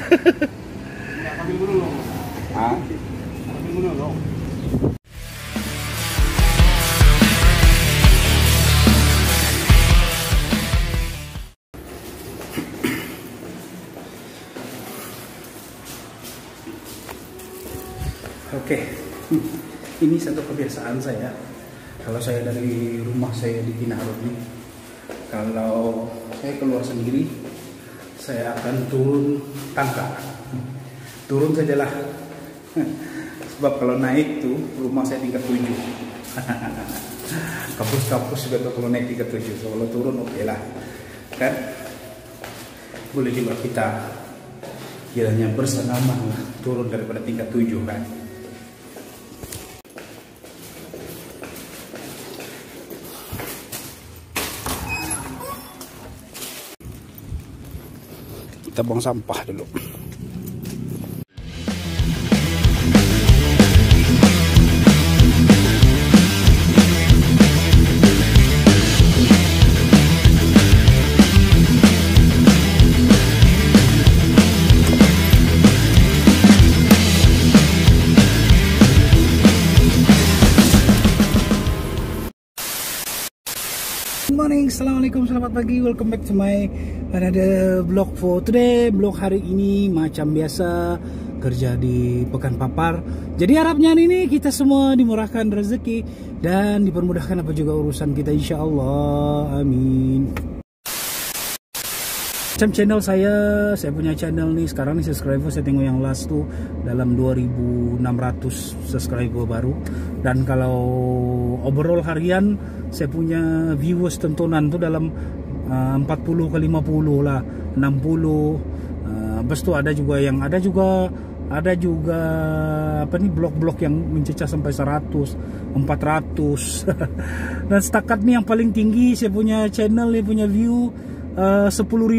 Ambil dulu. Ah, Ambil dulu. oke. Ini satu kebiasaan saya. Kalau saya dari rumah saya di Kinarut nih, kalau saya keluar sendiri, saya akan turun tangga. Turun sajalah. Sebab kalau naik tuh rumah saya tingkat 7. Kampus-kampus juga tuh kalau naik tingkat 7. So, kalau turun oke lah. Kan? Boleh juga kita kiranya bersenama lah turun daripada tingkat 7 kan. Kita buang sampah dulu. Good morning, assalamualaikum, selamat pagi, welcome back to my another vlog for today. Vlog hari ini macam biasa, kerja di Pekan Papar. Jadi harapnya ini kita semua dimurahkan rezeki dan dipermudahkan apa juga urusan kita, insya Allah, amin. Macam channel saya punya channel nih sekarang nih, subscriber saya tengok yang last tuh dalam 2600 subscriber baru. Dan kalau overall harian saya punya viewers tontonan tuh dalam 40 ke 50 lah, 60. Habis itu ada juga apa nih blog-blog yang mencecah sampai 100, 400. Dan setakat nih yang paling tinggi saya punya channel, dia punya view 10.000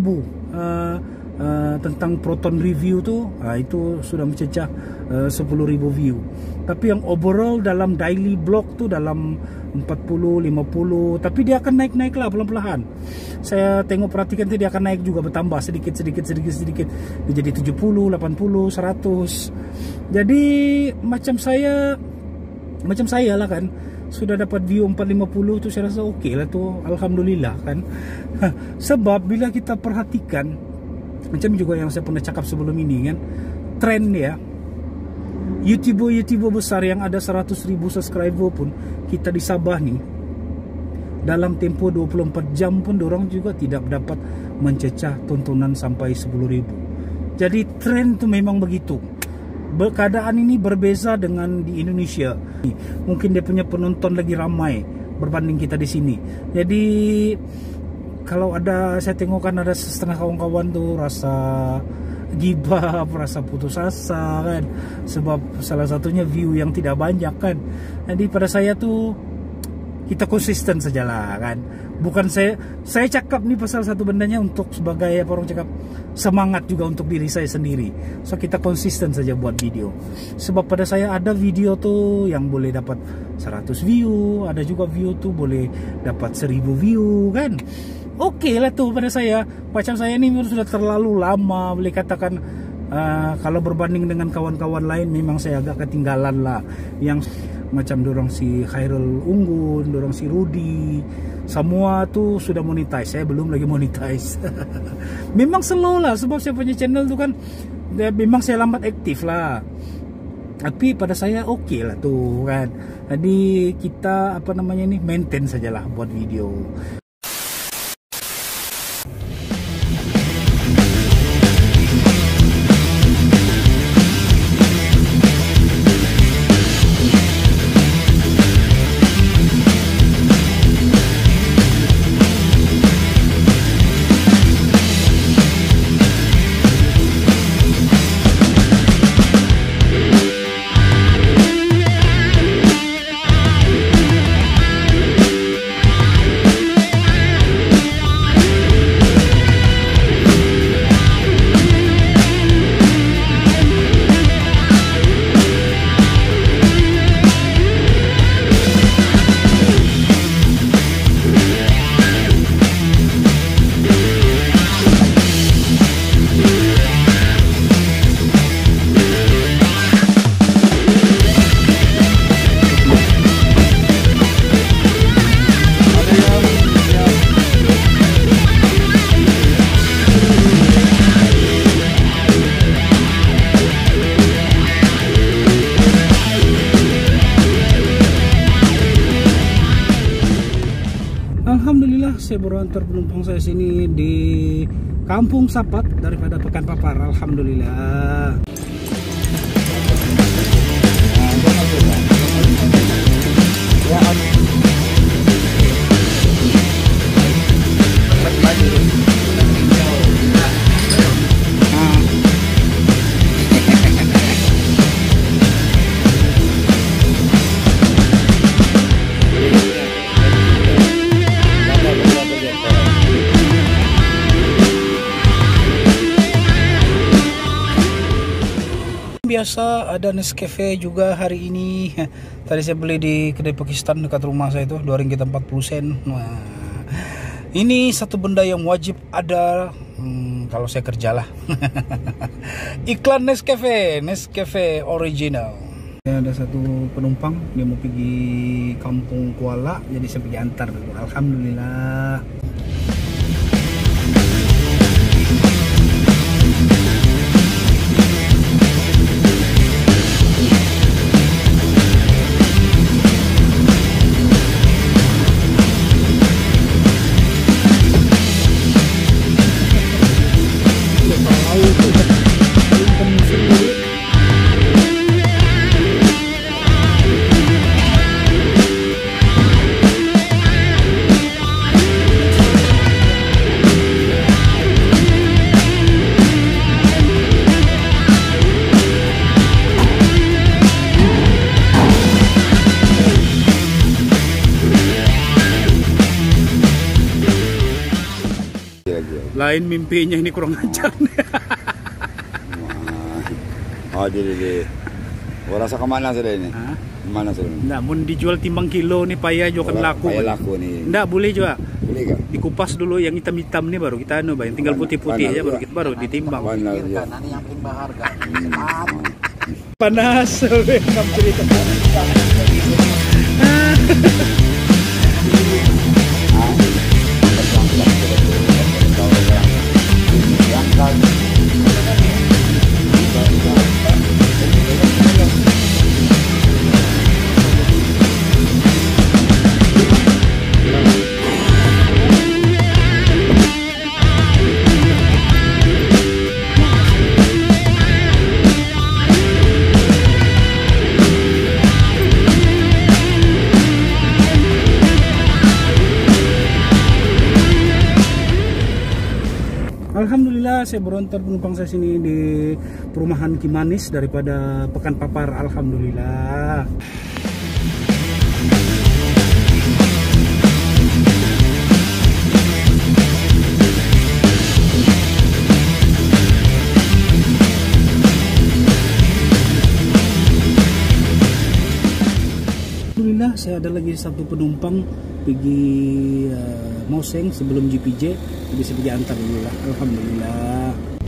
tentang proton review tuh, itu sudah mencecah 10.000 view. Tapi yang overall dalam daily blog tuh dalam 40, 50, tapi dia akan naik lah pelan-pelan. Saya perhatikan tuh dia akan naik juga, bertambah sedikit. Dia jadi 70, 80, 100. Jadi macam saya lah kan, sudah dapat view 450 tuh saya rasa oke lah tuh, alhamdulillah kan. Sebab bila kita perhatikan, macam juga yang saya pernah cakap sebelum ini kan, tren ya, YouTuber besar yang ada 100.000 subscriber pun, kita di Sabah nih dalam tempo 24 jam pun dorang juga tidak dapat mencecah tontonan sampai 10.000. Jadi tren tuh memang begitu. Keadaan ini berbeza dengan di Indonesia. Mungkin dia punya penonton lagi ramai berbanding kita di sini. Jadi kalau saya tengok kan ada setengah kawan-kawan tuh rasa gibah, rasa putus asa kan, sebab salah satunya view yang tidak banyak kan. Jadi pada saya tuh kita konsisten sajalah kan. Bukan saya cakap nih pasal satu bendanya untuk sebagai apa orang cakap, semangat juga untuk diri saya sendiri. So kita konsisten saja buat video. Sebab pada saya ada video tuh yang boleh dapat 100 view, ada juga view tuh boleh dapat 1000 view kan. Oke lah tuh pada saya. Macam saya ini sudah terlalu lama, boleh katakan kalau berbanding dengan kawan-kawan lain memang saya agak ketinggalan lah. Yang macam dorong si Khairul Unggun, dorong si Rudy, semua tuh sudah monetize, saya belum lagi monetize. Memang slow lah, sebab saya punya channel tuh kan memang saya lambat aktif lah. Tapi pada saya oke lah tuh kan. Jadi kita maintain sajalah buat video. saya baru antar penumpang saya sini di Kampung Sapat daripada Pekan Papar. Alhamdulillah. Biasa ada Nescafe juga hari ini. Tadi saya beli di kedai Pakistan dekat rumah saya itu 2 ringgit 40 sen. Nah, ini satu benda yang wajib ada kalau saya kerjalah. Iklan Nescafe, Nescafe original. Ada satu penumpang dia mau pergi Kampung Kuala, jadi saya pergi antar dulu. Alhamdulillah. Lain mimpinya ini kurang ajar. Oh jadi orang rasa kemana sudah ini? Hah? Kemana sudah? Nggak, mau dijual timbang kilo nih payah juga kan laku. Payah laku nih. Nggak boleh juga. Boleh kah? Dikupas dulu yang hitam-hitam nih baru kita anu, yang tinggal putih-putih aja baru ditimbang. Panas ya. Nanti yang paling berharga. Panas, enggak cerita. Alhamdulillah saya baru antar penumpang saya sini di perumahan Kimanis daripada Pekan Papar. Alhamdulillah. Alhamdulillah saya ada lagi satu penumpang pergi Moseng sebelum JPJ, jadi saya pergi antar dulu lah. Alhamdulillah.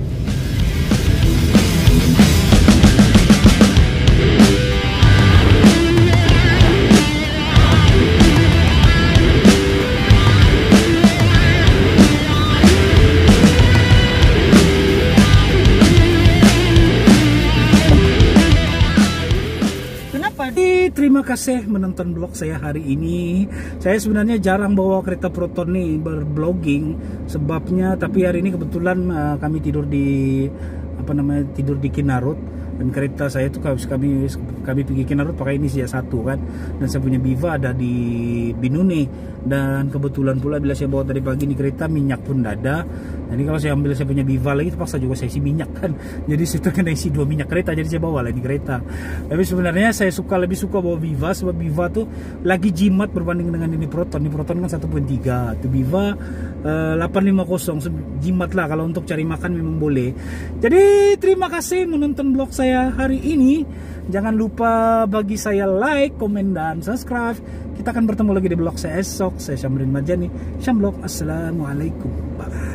Terima kasih menonton vlog saya hari ini. Saya sebenarnya jarang bawa kereta Proton nih berblogging sebabnya, tapi hari ini kebetulan kami tidur di tidur di Kinarut, dan kereta saya itu kami pergi Kinarut pakai ini sejak 1 kan, dan saya punya Viva ada di Binuni, dan kebetulan pula bila saya bawa tadi pagi ini kereta minyak pun tidak ada. Jadi kalau saya ambil saya punya Viva lagi terpaksa juga saya isi minyak kan, jadi saya kena isi 2 minyak kereta, jadi saya bawa lagi kereta. Tapi sebenarnya saya lebih suka bawa Viva sebab Viva tuh lagi jimat berbanding dengan ini Proton. Ini Proton kan 1.3, itu Viva 850 jimat lah kalau untuk cari makan memang boleh. Jadi terima kasih menonton vlog saya hari ini. Jangan lupa bagi saya like, komen, dan subscribe. Kita akan bertemu lagi di vlog saya esok. Saya Syamrin Marjani, Syamblog. Assalamualaikum. Bye.